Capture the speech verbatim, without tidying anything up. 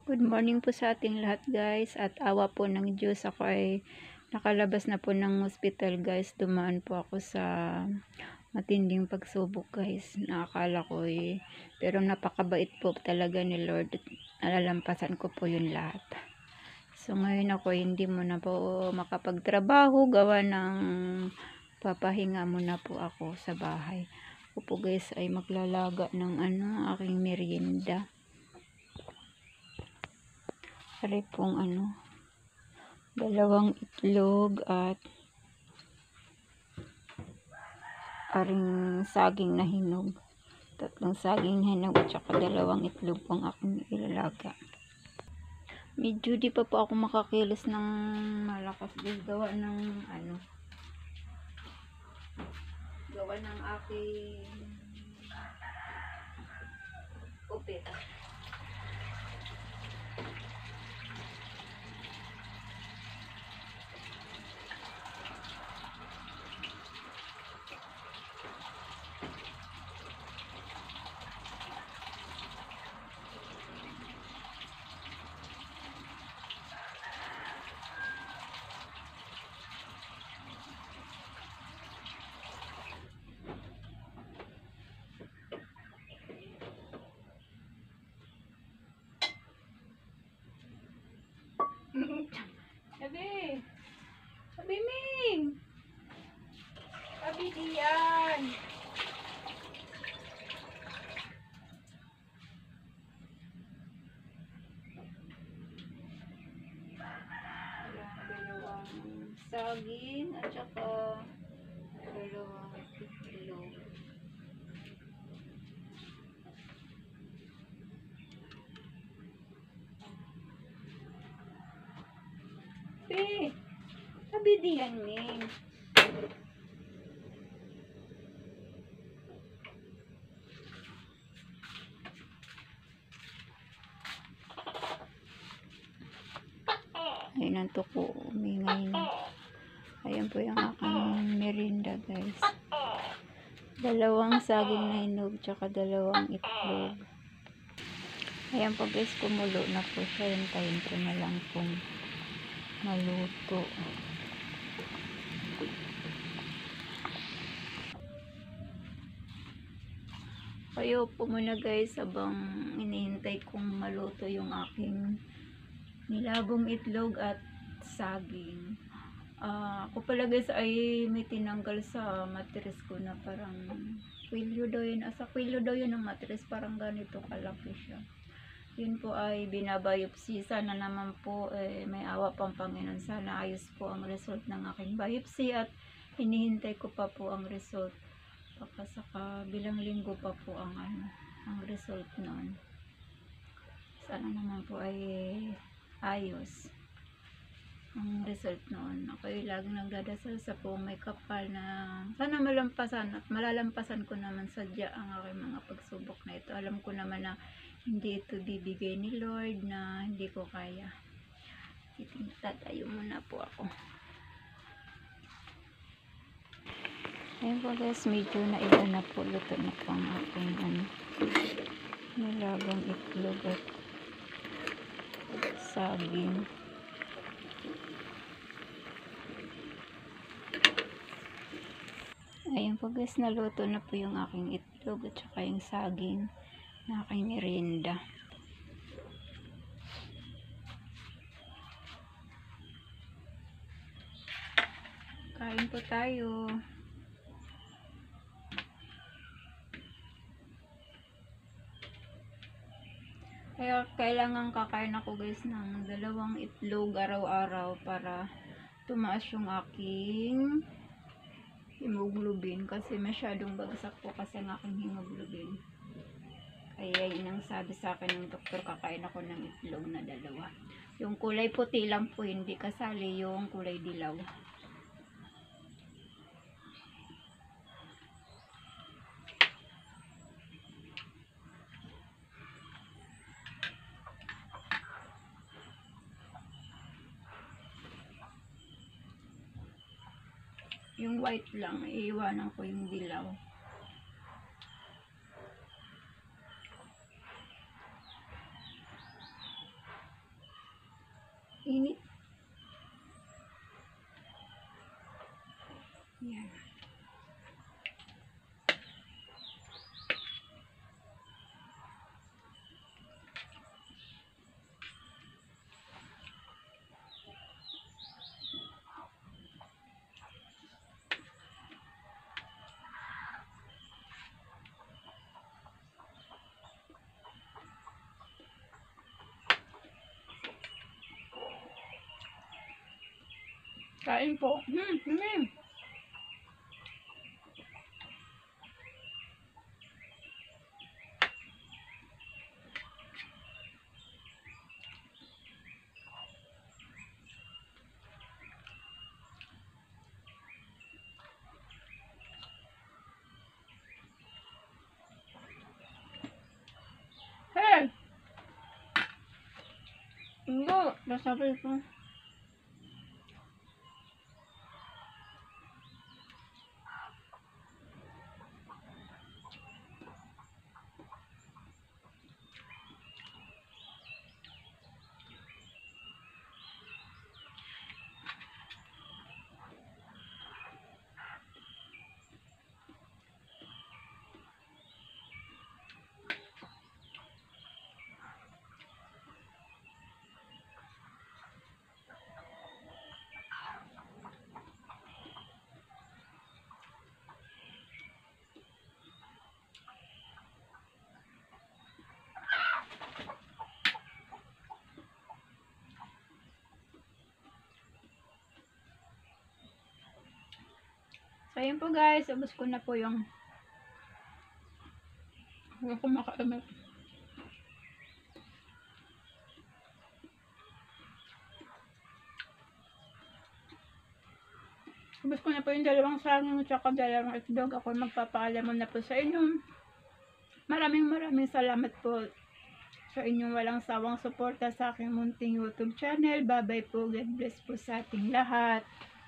Good morning po sa ating lahat guys, at awa po ng Diyos ako ay nakalabas na po ng hospital guys. Dumaan po ako sa matinding pagsubok guys, nakakala ko eh, pero napakabait po talaga ni Lord at nalalampasan ko po yun lahat. So ngayon ako hindi mo na po makapagtrabaho, gawa ng papahinga muna po ako sa bahay. Ako po guys ay maglalaga ng ano, aking merienda. Pare pong ano, dalawang itlog at aring saging na hinog. Tatlong saging na hinog at saka dalawang itlog pong aking ilalaga. Medyo di pa po ako makakilos ng malakas din gawa ng ano, gawa ng aking upit. Sabi, sabi Ming, sabi diyan. Dalawang saging at saka dalawang itlog. Sabi, sabi diyan Ming. Ayun ang tuko, umingay na. Ayan po yung aking merienda guys. Dalawang saging na hinog, tsaka dalawang itlog. Ayan po guys, kumulo na po siya. Hintayin ko na lang pong maluto. Kayo po muna guys habang inihintay kong maluto yung aking nilabong itlog at saging. Uh, ako pala guys ay may tinanggal sa mattress ko na parang kwilyo daw yun. Asa kwilyo daw yun ang mattress, parang ganito kalaki siya. Yun po ay binabiopsy. Sana naman po eh, may awa pang Panginoon. Sana ayos po ang result ng aking biopsy at hinihintay ko pa po ang result. Baka saka bilang linggo pa po ang ano, ang result noon. Sana naman po ay ayos ang result noon. Ako ay laging nagdadasal sa po may kapal na sana malampasan at malalampasan ko naman sadya ang aking mga pagsubok na ito. Alam ko naman na hindi ito bibigay ni Lord na hindi ko kaya. Tatayo muna po ako. Ayun po guys, medyo na iba na po, luto na po ang aking ano, nilagang itlog at saging. Ayun po guys, naluto na po yung aking itlog at saka yung saging na aking merienda. Kain po tayo. Kaya kailangan kakain ako guys ng dalawang itlog araw-araw para tumaas yung aking hemoglobin, kasi masyadong bagsak po kasi ang aking hemoglobin. Kaya yun ang sabi sa akin ng doktor, kakain ako ng itlog na dalawa. Yung kulay puti lang po, hindi kasali yung kulay dilaw. Yung white lang, iiwanan ko yung dilaw. Init. Yan. Kain po. Hmm, hmm. Hey! Enggak, nasabi ko. So, yun po guys. Ubus ko na po yung huwag ko makaamit. Ubus ko na po yung dalawang saging at saka dalawang itlog. Ako magpapaalam na po sa inyo. Maraming maraming salamat po sa inyong walang sawang suporta sa aking munting YouTube channel. Bye bye po. God bless po sa ating lahat.